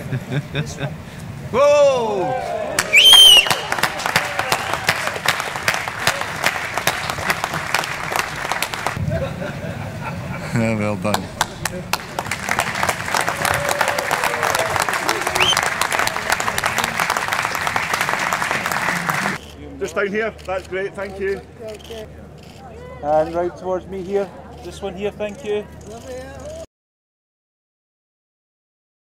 Whoa! Well done. Just down here, that's great, thank you. And right towards me here, this one here, thank you.